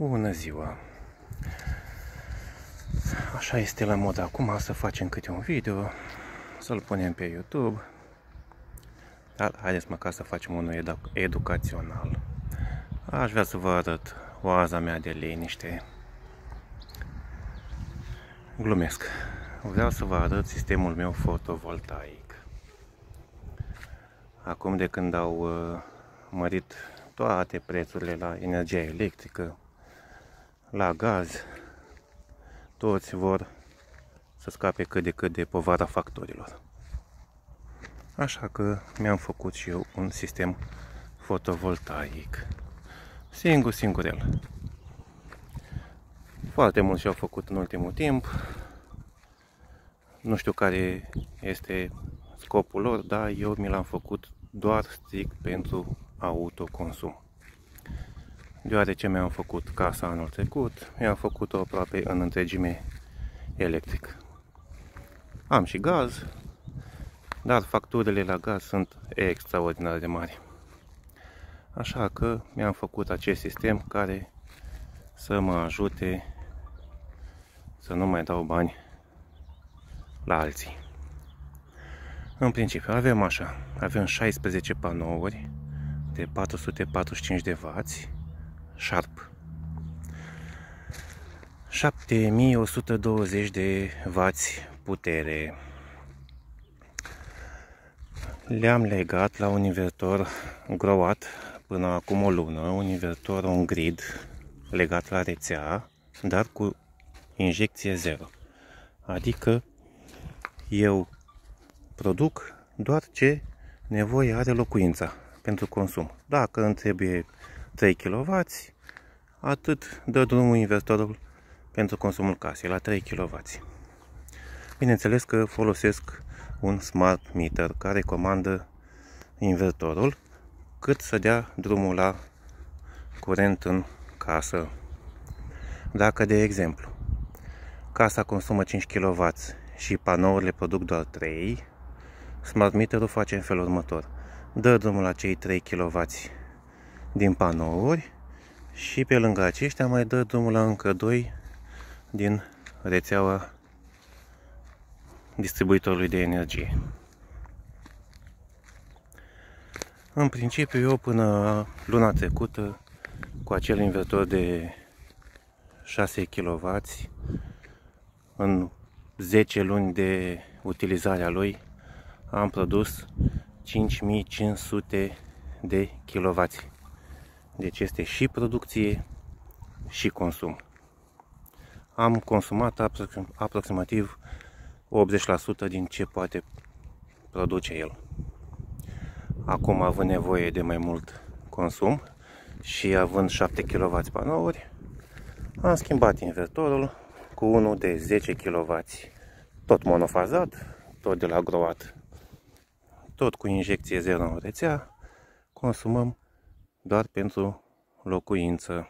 Bună ziua! Așa este la mod acum să facem câte un video, să-l punem pe YouTube. Dar haideți măcar să facem unul educațional. Aș vrea să vă arăt oaza mea de liniște. Glumesc. Vreau să vă arăt sistemul meu fotovoltaic. Acum de când au mărit toate prețurile la energia electrică, la gaz, toți vor să scape cât de cât de povara factorilor. Așa că mi-am făcut și eu un sistem fotovoltaic. Singurel. Foarte mulți și-au făcut în ultimul timp. Nu știu care este scopul lor, dar eu mi l-am făcut doar strict pentru autoconsum. Deoarece mi-am făcut casa anul trecut, mi-am făcut-o aproape în întregime electric. Am și gaz, dar facturile la gaz sunt extraordinar de mari. Așa că mi-am făcut acest sistem care să mă ajute să nu mai dau bani la alții. În principiu avem 16 panouri de 445 de W, Sharp, 7120 de W putere. Le-am legat la un invertor Growatt până acum o lună, un invertor on-grid legat la rețea, dar cu injecție zero. Adică eu produc doar ce nevoie are locuința pentru consum. Dacă îmi trebuie 3 kW, atât dă drumul invertorul pentru consumul casei, la 3 kW. Bineînțeles că folosesc un smart meter care comandă invertorul cât să dea drumul la curent în casă. Dacă, de exemplu, casa consumă 5 kW și panourile produc doar 3, smart meterul face în felul următor. Dă drumul la cei 3 kW din panouri și pe lângă aceștia mai dă drumul la încă 2 din rețeaua distribuitorului de energie. În principiu, eu până luna trecută, cu acel invertor de 6 kW, în 10 luni de utilizare a lui, am produs 5500 de kW. Deci este și producție și consum. Am consumat aproximativ 80% din ce poate produce el. Acum, având nevoie de mai mult consum și având 7 kW panouri, am schimbat invertorul cu unul de 10 kW, tot monofazat, tot de la Growatt, tot cu injecție zero în rețea. Consumăm doar pentru locuință.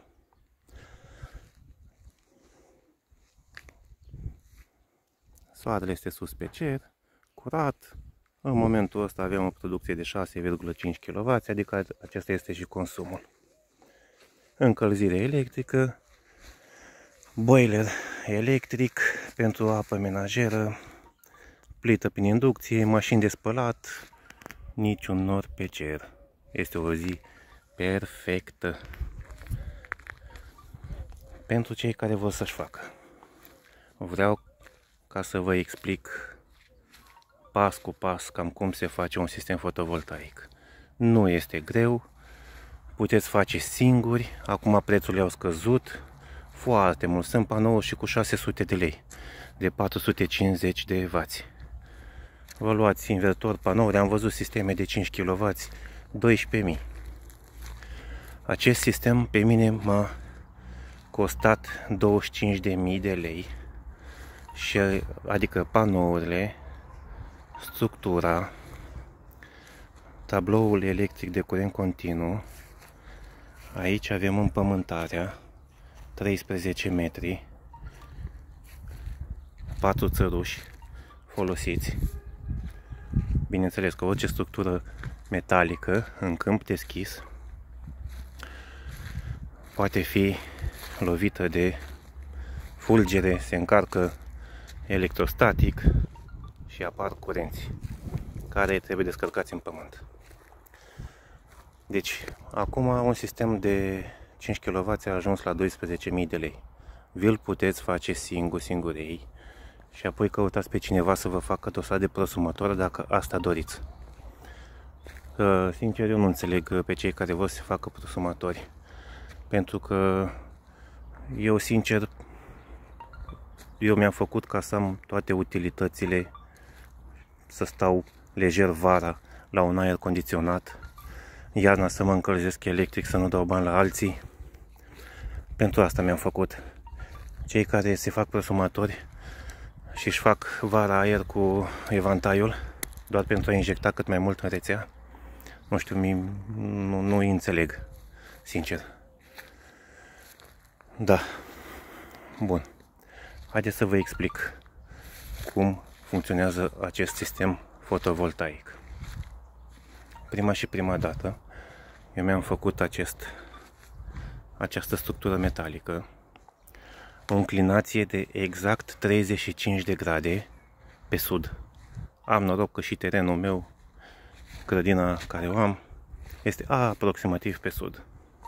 Soarele este sus pe cer, curat. În momentul ăsta avem o producție de 6,5 kW, adică acesta este și consumul. Încălzire electrică, boiler electric pentru apă menajeră, plită prin inducție, mașini de spălat, niciun nor pe cer. Este o zi perfectă pentru cei care vor să-și facă. Vreau ca să vă explic pas cu pas cam cum se face un sistem fotovoltaic. Nu este greu, puteți face singuri. Acum prețurile au scăzut foarte mult. Sunt panouri și cu 600 de lei, de 450 de W. Vă luați invertor, panouri, am văzut sisteme de 5 kW, 12.000. Acest sistem pe mine m-a costat 25.000 de lei, și adică panourile, structura, tabloul electric de curent continuu. Aici avem împământarea, 13 metri, 4 țăruși folosiți. Bineînțeles că orice structură metalică în câmp deschis poate fi lovită de fulgere se încarcă electrostatic și apar curenți care trebuie descărcați în pământ. Deci, acum un sistem de 5 kW a ajuns la 12.000 de lei. Vi-l puteți face singurei și apoi căutați pe cineva să vă facă dosar de prosumator dacă asta doriți. Sincer, eu nu înțeleg pe cei care vor să se facă prosumatori, pentru că eu, sincer, mi-am făcut ca să am toate utilitățile, să stau lejer vara la un aer condiționat, iarna să mă încălzesc electric, să nu dau bani la alții. Pentru asta mi-am făcut. Cei care se fac prosumatori și își fac vara aer cu evantaiul doar pentru a injecta cât mai mult în rețea, nu știu, nu îi înțeleg, sincer. Da. Bun. Haideți să vă explic cum funcționează acest sistem fotovoltaic. Prima dată eu mi-am făcut această structură metalică, o inclinație de exact 35 de grade pe sud. Am noroc că și terenul meu, grădina care o am, este aproximativ pe sud.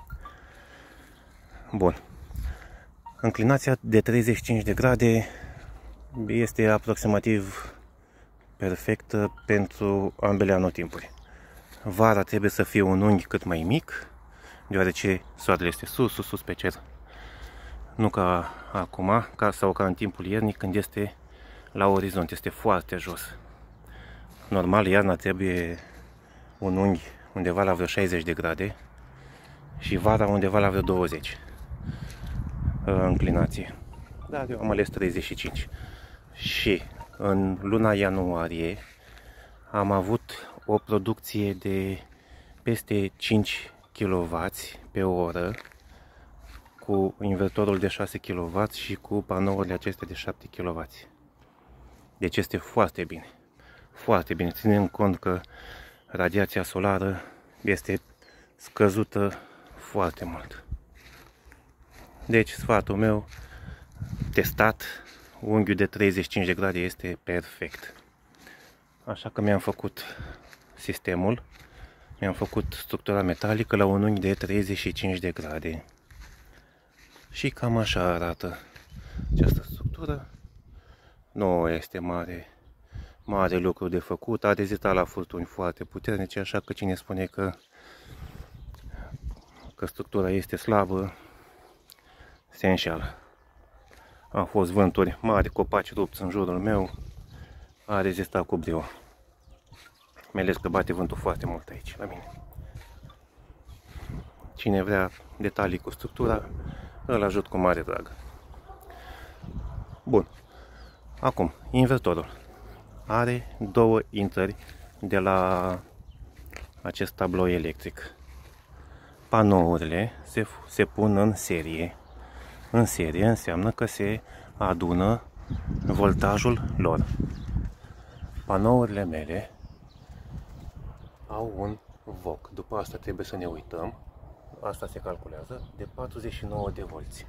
Bun. Înclinația de 35 de grade este aproximativ perfectă pentru ambele anotimpuri. Vara trebuie să fie un unghi cât mai mic, deoarece soarele este sus pe cer. Nu ca acum, sau ca în timpul iernii, când este la orizont, este foarte jos. Normal, iarna trebuie un unghi undeva la vreo 60 de grade și vara undeva la vreo 20 înclinație. Dar eu am ales 35. Și în luna ianuarie am avut o producție de peste 5 kW pe oră cu invertorul de 6 kW și cu panourile acestea de 7 kW. Deci este foarte bine. Foarte bine, ținând cont că radiația solară este scăzută foarte mult. Deci sfatul meu, testat, unghiul de 35 de grade este perfect. Așa că mi-am făcut sistemul, mi-am făcut structura metalică la un unghi de 35 de grade. Și cam așa arată această structură. Nu este mare lucru de făcut, a rezistat la furtuni foarte puternice, așa că cine spune că structura este slabă, se înșeală. Au fost vânturi mari, copaci rupți în jurul meu, a rezistat cu brio. Mai ales că bate vântul foarte mult aici, la mine. Cine vrea detalii cu structura, îl ajut cu mare drag. Bun. Acum, invertorul are două intrări de la acest tablou electric. Panourile se pun în serie. În serie înseamnă că se adună voltajul lor. Panourile mele au un VOC. După asta trebuie să ne uităm. Asta se calculează de 49 de volți.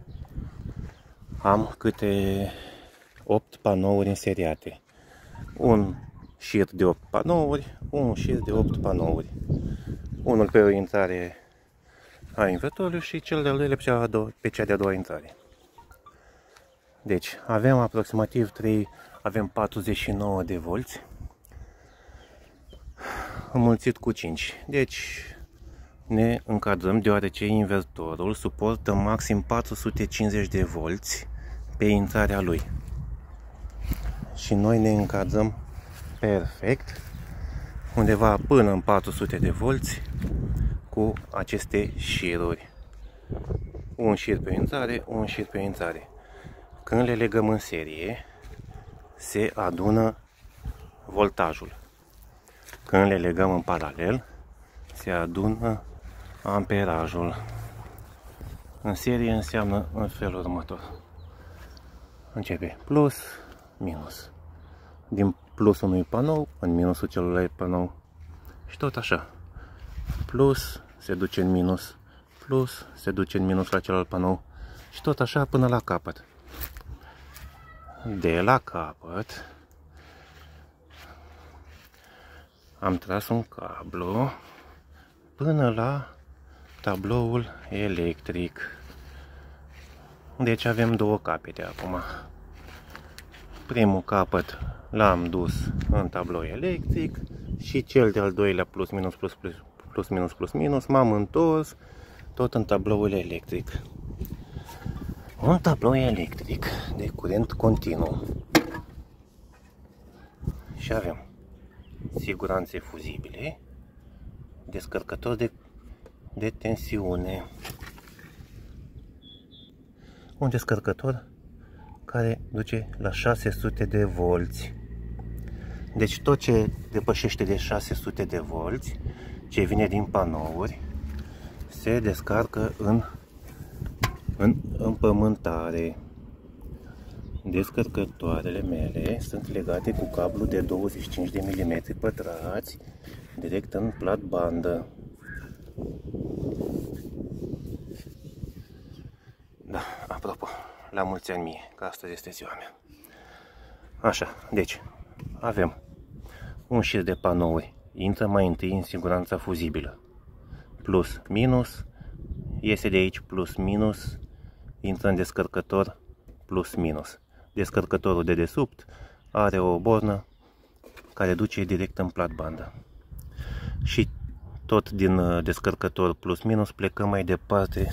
Am câte 8 panouri înseriate. Un șir de 8 panouri, un șir de 8 panouri. Unul pe o intrare a invertorului și cel de-al doilea pe cea de-a doua intrare. Deci avem aproximativ 49 de volți înmulțit cu 5. Deci ne încadrăm, deoarece invertorul suportă maxim 450 de volți pe intrarea lui. Și noi ne încadrăm perfect undeva până în 400 de volți cu aceste șiruri. Un șir pe intrare, un șir pe intrare. Când le legăm în serie, se adună voltajul. Când le legăm în paralel, se adună amperajul. În serie înseamnă în felul următor. Începe plus, minus. Din plusul unui panou în minusul celuilalt panou. Și tot așa. Plus se duce în minus, plus se duce în minus la celălalt panou Și tot așa până la capăt. De la capăt am tras un cablu până la tabloul electric. Deci avem două capete acum. Primul capăt l-am dus în tablou electric și cel de-al doilea plus minus m-am întors tot în tabloul electric. Un tablou electric de curent continuu. Și avem siguranțe fuzibile, descărcător de tensiune, un descărcător care duce la 600 de volți. Deci tot ce depășește de 600 de volți, ce vine din panouri, se descarcă în împământare. Descărcătoarele mele sunt legate cu cablu de 25 de mm pătrați direct în plat-bandă. Da, apropo, la mulți ani mie, că astăzi este ziua mea. Așa, deci avem un șir de panouri. Intră mai întâi în siguranța fuzibilă. Plus, minus, iese de aici plus, minus, intră în descărcător plus, minus. Descărcătorul de desubt are o bornă care duce direct în plat-bandă. Și tot din descărcător plus, minus plecăm mai departe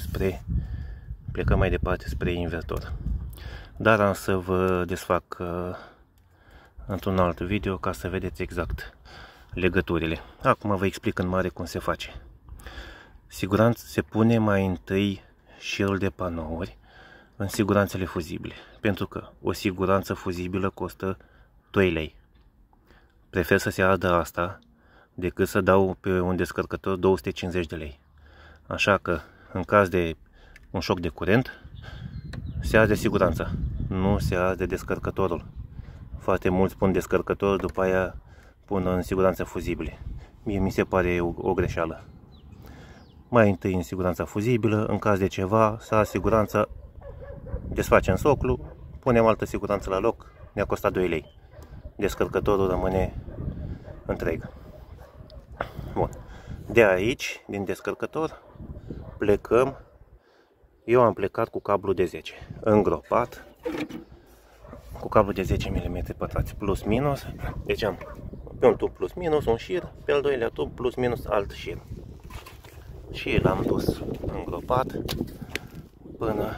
spre invertor. Dar am să vă desfac într-un alt video ca să vedeți exact legăturile. Acum vă explic în mare cum se face. Siguranță se pune mai întâi șirul de panouri în siguranțele fuzibile, pentru că o siguranță fuzibilă costă 2 lei. Prefer să se ardă asta decât să dau pe un descărcător 250 de lei. Așa că în caz de un șoc de curent se arde siguranța, nu se arde descărcătorul. Foarte mulți pun descărcătorul, după aia pun în siguranță fuzibile. Mie mi se pare o greșeală. Mai întâi în siguranța fuzibilă, în caz de ceva, să siguranța, desfacem soclu, punem altă siguranță la loc, ne-a costat 2 lei. Descărcătorul rămâne întreg. Bun. De aici, din descărcător, plecăm. Eu am plecat cu cablu de 10, îngropat, cu cablu de 10 mm pătrați, plus minus. Deci am pe un tub plus minus un șir, pe al doilea tub plus minus alt șir. Și l-am dus îngropat până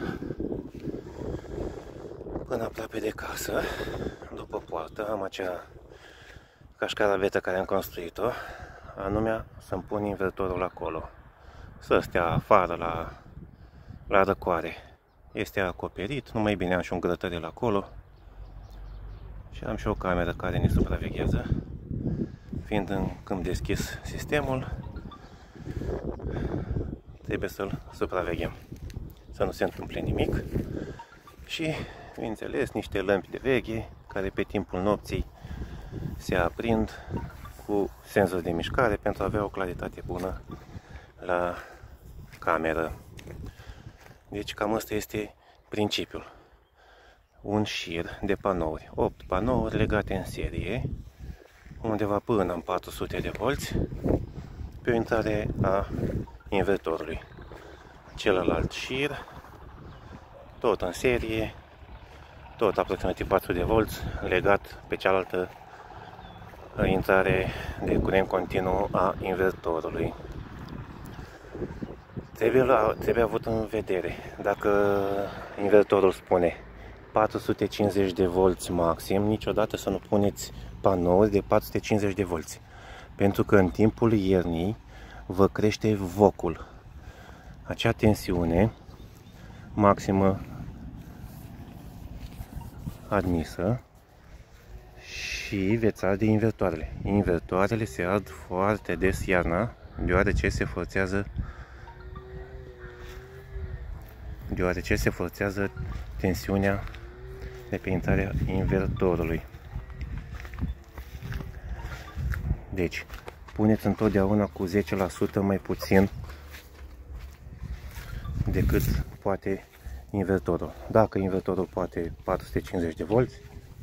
aproape de casă. După poartă am acea cașcaravetă care am construit-o, anume să-mi pun invertorul acolo, să stea afară la răcoare. Este acoperit, numai bine am și un grătărel acolo și am și o cameră care ne supraveghează. Fiind în câmp deschis sistemul, trebuie să-l supraveghem, să nu se întâmple nimic. Și, bineînțeles, niște lămpi de veche care pe timpul nopții se aprind cu senzor de mișcare pentru a avea o claritate bună la cameră. Deci cam asta este principiul. Un șir de panouri, 8 panouri legate în serie, undeva până în 400 de volți, pe o intrare a invertorului. Celălalt șir, tot în serie, tot aproximativ 400 de volți, legat pe cealaltă intrare de curent continuu a invertorului. Trebuie avut în vedere, dacă invertorul spune 450 de volți maxim, niciodată să nu puneți panouri de 450 de volți, pentru că în timpul iernii vă crește vocul. Acea tensiune maximă admisă și veți arde invertoarele. Invertoarele se ard foarte des iarna, deoarece se forțează tensiunea de pe intrarea invertorului. Deci, puneți întotdeauna cu 10% mai puțin decât poate invertorul. Dacă invertorul poate 450 de volți,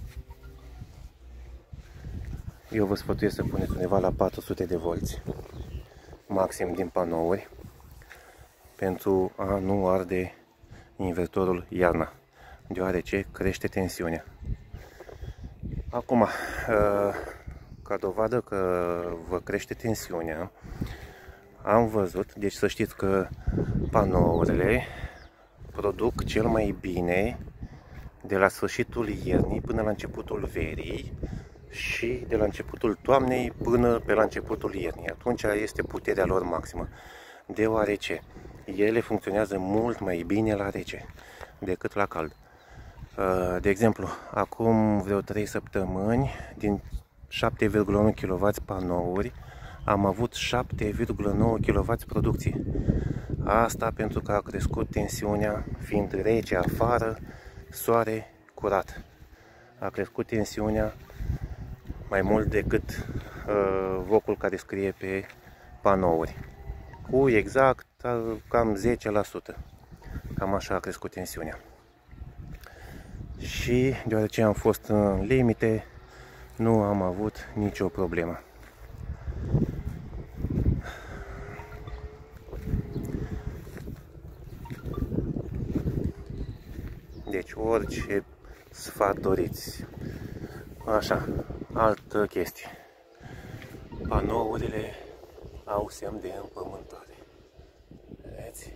eu vă sfătuiesc să puneți undeva la 400 de volți maxim din panouri pentru a nu arde invertorul iarna, deoarece crește tensiunea. Acum, ca dovadă că vă crește tensiunea, am văzut, deci să știți că panourile produc cel mai bine de la sfârșitul iernii până la începutul verii și de la începutul toamnei până pe la începutul iernii. Atunci este puterea lor maximă, deoarece ele funcționează mult mai bine la rece decât la cald. De exemplu, acum vreo 3 săptămâni, din 7,1 kW panouri, am avut 7,9 kW producție. Asta pentru că a crescut tensiunea, fiind rece afară, soare curat. A crescut tensiunea mai mult decât vocul care scrie pe panouri. Cu exact cam 10%. Cam așa a crescut tensiunea. Și deoarece am fost în limite, nu am avut nicio problemă. Deci orice sfat doriți. Așa, altă chestie. Panourile au semn de împământare. Vedeți?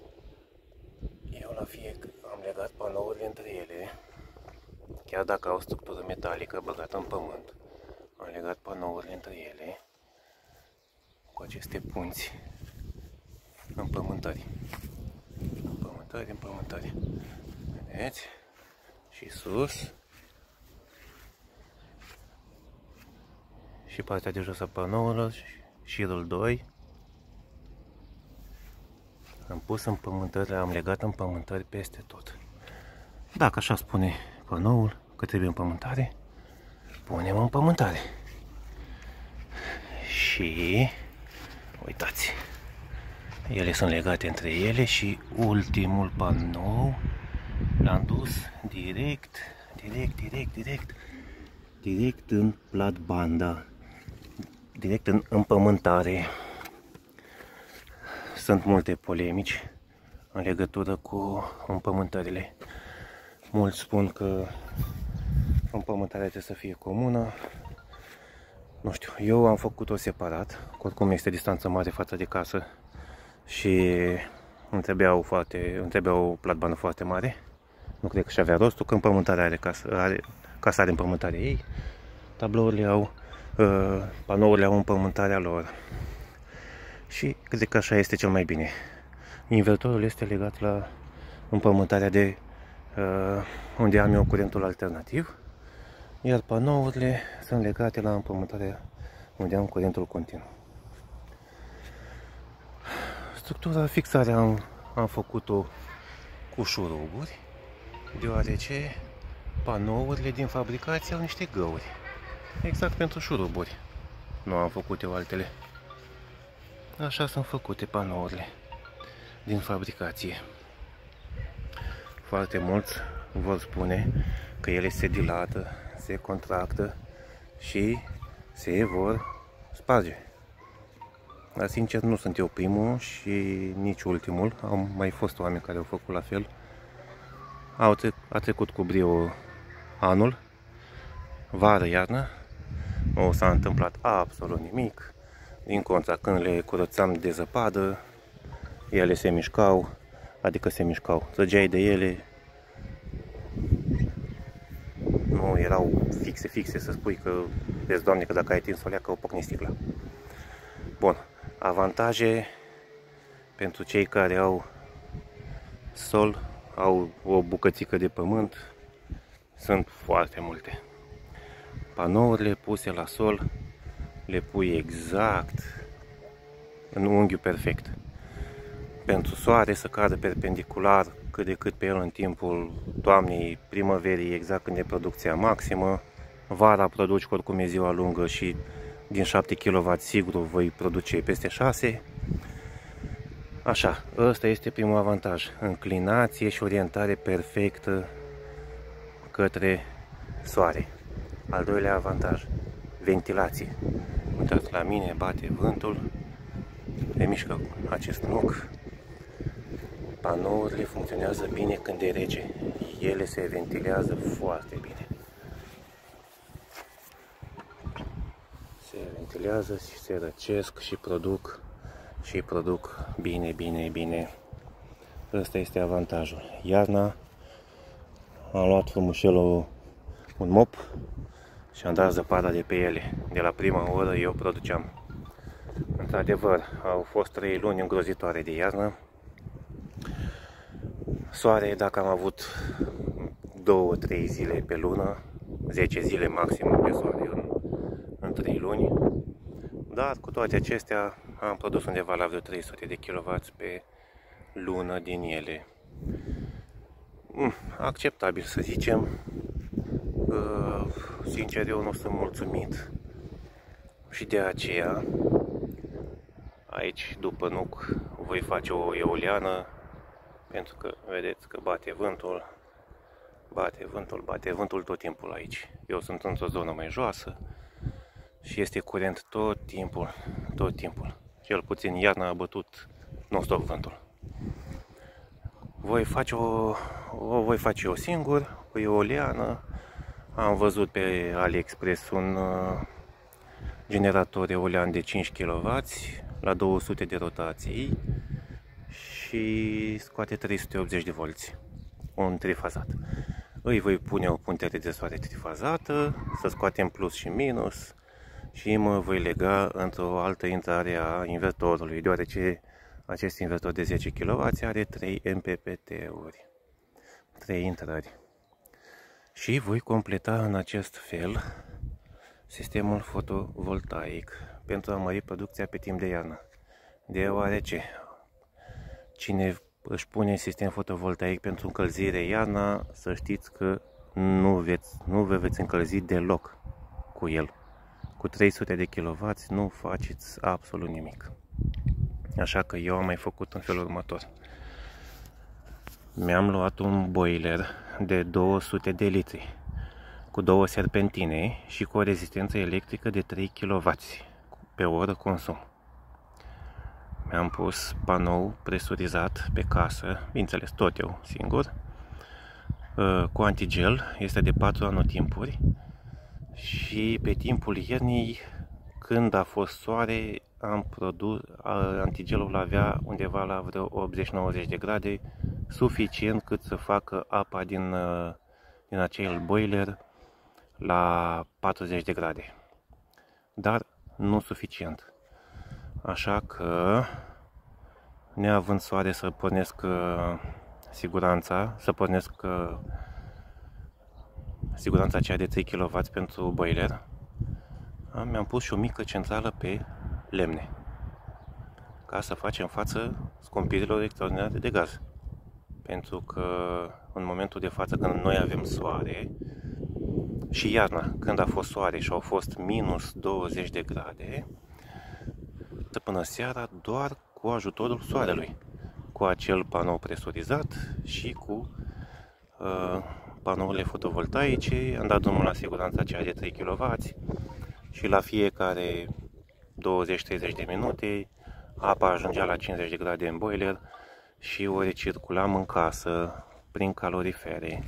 Eu la fiecare am legat panourile între ele. Chiar dacă au structură metalică băgată în pământ, am legat panourile între ele cu aceste punți împământări. Împământări. Vedeți? Și sus. Și partea de jos a panourilor, șirul 2. Am pus împământări, am legat împământări peste tot. Dacă așa spune panoul că trebuie împământare, punem împământare. Și uitați, ele sunt legate între ele și ultimul panou l-am dus direct în platbanda, direct în împământare. Sunt multe polemici în legătură cu împământările. Mulți spun că împământarea trebuie să fie comună. Nu știu, eu am făcut-o separat, oricum este distanță mare față de casă și îmi trebuia o platbandă foarte mare. Nu cred că și avea rostul, că împământarea casa are împământarea ei, tablourile au, panourile au împământarea lor. Și cred că așa este cel mai bine. Invertorul este legat la împământarea de unde am eu curentul alternativ, iar panourile sunt legate la împământarea unde am curentul continuu. Structura, fixarea am făcut-o cu șuruburi, deoarece panourile din fabricație au niște găuri. Exact pentru șuruburi. Nu am făcut eu altele. Așa sunt făcute panourile din fabricație. Foarte mulți vor spune că ele se dilată, se contractă și se vor sparge. Dar sincer nu sunt eu primul și nici ultimul. Au mai fost oameni care au făcut la fel. A trecut cu brio anul, vară, iarnă, nu s-a întâmplat absolut nimic. Din contra, când le curățam de zăpadă, ele se mișcau, trăgeai de ele, nu erau fixe, să spui că, vezi, Doamne, că dacă ai tins o leacă, o pocni sticla. Bun, avantaje pentru cei care au sol, au o bucățică de pământ, sunt foarte multe. Panourile puse la sol le pui exact în unghiul perfect. Pentru soare să cadă perpendicular cât de cât pe el în timpul toamnei, primăverii, exact când e producția maximă. Vara produci, oricum e ziua lungă și din 7 kW sigur voi produce peste 6. Așa, ăsta este primul avantaj. Înclinație și orientare perfectă către soare. Al doilea avantaj, ventilație. Uitați la mine, bate vântul, se mișcă acest nuc. Panourile funcționează bine când e rece. Ele se ventilează foarte bine. Se ventilează și se răcesc și produc bine. Ăsta este avantajul. Iarna am luat frumușelul un mop și am dat zăpada de pe ele. De la prima oră eu produceam. Într-adevăr, au fost 3 luni îngrozitoare de iarnă. Soare, dacă am avut 2-3 zile pe lună, 10 zile maxim de soare în 3 luni. Dar cu toate acestea am produs undeva la vreo 300 de kW pe lună din ele. Acceptabil, să zicem. Sincer, eu nu sunt mulțumit. Și de aceea, aici, după nuc, voi face o eoliană, pentru că vedeți că bate vântul tot timpul aici. Eu sunt într-o zonă mai joasă și este curent tot timpul. Cel puțin iarna a bătut non-stop vântul. Voi face eu singur, o eoliană. Am văzut pe AliExpress un generator eolian de 5 kW la 200 de rotații și scoate 380 de volți, un trifazat. Îi voi pune o puntere de soare trifazată, să scoatem plus și minus și mă voi lega într-o altă intrare a invertorului, deoarece acest invertor de 10 kW are 3 MPPT-uri, 3 intrări. Și voi completa în acest fel sistemul fotovoltaic pentru a mări producția pe timp de iarnă. Deoarece cine își pune sistem fotovoltaic pentru încălzire iarna, să știți că nu vă veți încălzi deloc cu el. Cu 300 de kW nu faceți absolut nimic. Așa că eu am mai făcut în felul următor. Mi-am luat un boiler de 200 de litri cu 2 serpentine și cu o rezistență electrică de 3 kW pe oră consum. Mi-am pus panou presurizat pe casă, bineînțeles tot eu singur, cu antigel, este de 4 anotimpuri și pe timpul iernii, când a fost soare, am produs, antigelul avea undeva la vreo 80-90 de grade, suficient cât să facă apa din acel boiler la 40 de grade, dar nu suficient. Așa că, neavând soare să pornesc siguranța aceea de 3 kW pentru boiler, mi-am pus și o mică centrală pe lemne, ca să facem față scumpirilor extraordinare de gaz. Pentru că în momentul de față, când noi avem soare, și iarna, când a fost soare și au fost minus 20 de grade, până seara doar cu ajutorul soarelui, cu acel panou presurizat și cu panourile fotovoltaice. Am dat drumul la siguranța aceea de 3 kW și la fiecare 20-30 de minute apa ajungea la 50 de grade în boiler și o recirculam în casă prin calorifere.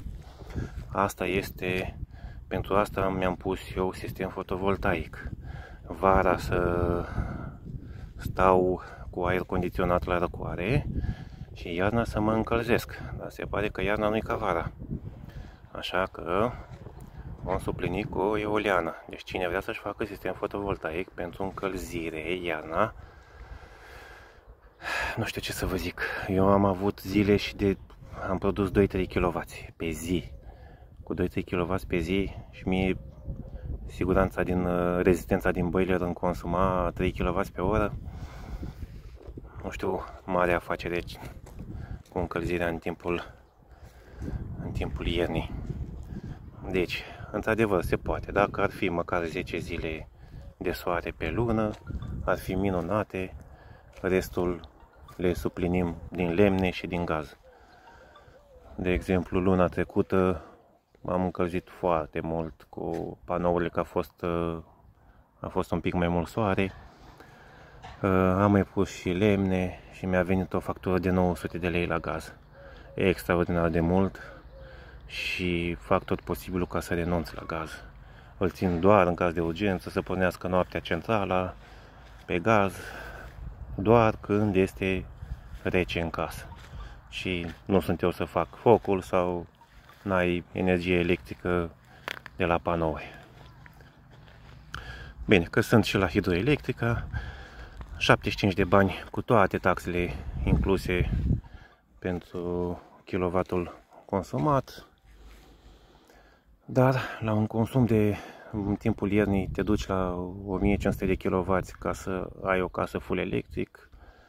Pentru asta mi-am pus eu sistem fotovoltaic. Vara să stau cu aer condiționat la răcoare și iarna să mă încălzesc. Dar se pare că iarna nu-i ca vara. Așa că vom suplini cu o eoliană. Deci cine vrea să-și facă sistem fotovoltaic pentru încălzire iarna, nu știu ce să vă zic. Eu am avut zile și am produs 2-3 kW pe zi. Cu 2-3 kW pe zi și mie rezistența din boiler îmi consuma 3 kW pe oră. Nu știu, mare afacere cu încălzirea în timpul iernii. Deci, într-adevăr, se poate. Dacă ar fi măcar 10 zile de soare pe lună, ar fi minunate. Restul le suplinim din lemne și din gaz. De exemplu, luna trecută m-am încălzit foarte mult cu panourile, că a fost un pic mai mult soare. Am mai pus și lemne și mi-a venit o factură de 900 de lei la gaz. E extraordinar de mult și fac tot posibilul ca să renunț la gaz. Îl țin doar în caz de urgență, să pornească noaptea centrala pe gaz, doar când este rece în casă. Și nu sunt eu să fac focul sau n-ai energie electrică de la panouri. Bine, că sunt și la hidroelectrică, 75 de bani cu toate taxele incluse pentru kilowatul consumat, dar la un consum în timpul iernii te duci la 1500 de kW ca să ai o casă full electric.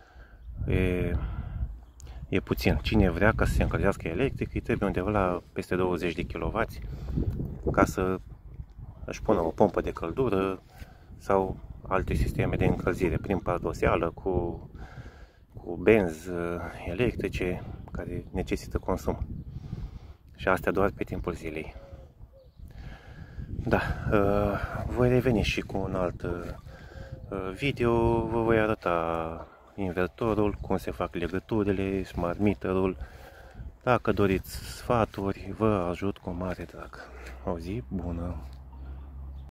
E puțin. Cine vrea ca să se încălzească electric, îi trebuie undeva la peste 20 de kW ca să își pună o pompă de căldură sau alte sisteme de încălzire prin pardoseală cu benzi electrice care necesită consum. Și astea doar pe timpul zilei. Da, voi reveni și cu un alt video, vă voi arăta invertorul, cum se fac legăturile, smart meterul. Dacă doriți sfaturi, vă ajut cu mare drag. O zi bună!